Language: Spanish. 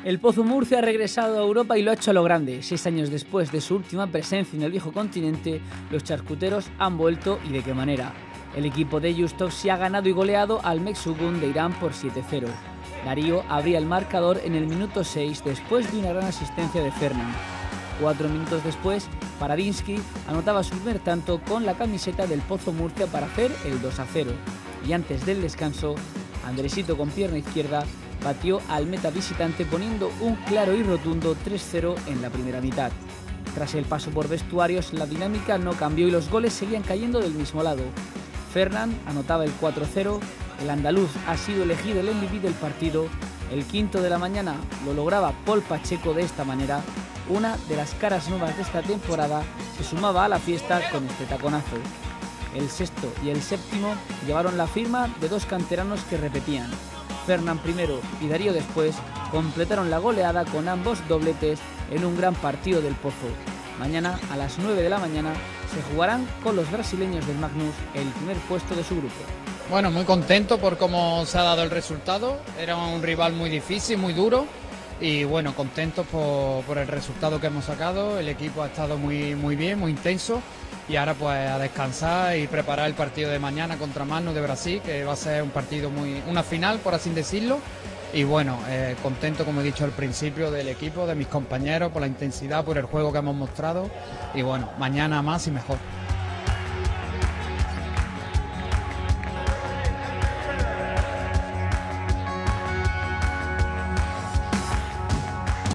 El Pozo Murcia ha regresado a Europa y lo ha hecho a lo grande. 6 años después de su última presencia en el viejo continente, los charcuteros han vuelto y de qué manera. El equipo de Yustov se ha ganado y goleado al Meksugun de Irán por 7-0. Darío abría el marcador en el minuto 6 después de una gran asistencia de Fernand. 4 minutos después, Paradinsky anotaba su primer tanto con la camiseta del Pozo Murcia para hacer el 2-0. Y antes del descanso, Andresito con pierna izquierda batió al meta visitante poniendo un claro y rotundo 3-0 en la primera mitad. Tras el paso por vestuarios, la dinámica no cambió y los goles seguían cayendo del mismo lado. Fernand anotaba el 4-0, el andaluz ha sido elegido el MVP del partido, el quinto de la mañana lo lograba Paul Pacheco de esta manera, una de las caras nuevas de esta temporada se sumaba a la fiesta con este taconazo. El sexto y el séptimo llevaron la firma de dos canteranos que repetían. Fernand primero y Darío después completaron la goleada con ambos dobletes en un gran partido del Pozo. Mañana a las 9 de la mañana se jugarán con los brasileños del Magnus el primer puesto de su grupo. Bueno, muy contento por cómo se ha dado el resultado. Era un rival muy difícil, muy duro y bueno, contentos por el resultado que hemos sacado. El equipo ha estado muy bien, muy intenso y ahora pues a descansar y preparar el partido de mañana contra Magnus de Brasil, que va a ser un partido una final, por así decirlo. Y bueno, contento, como he dicho al principio, del equipo, de mis compañeros, por la intensidad, por el juego que hemos mostrado y bueno, mañana más y mejor.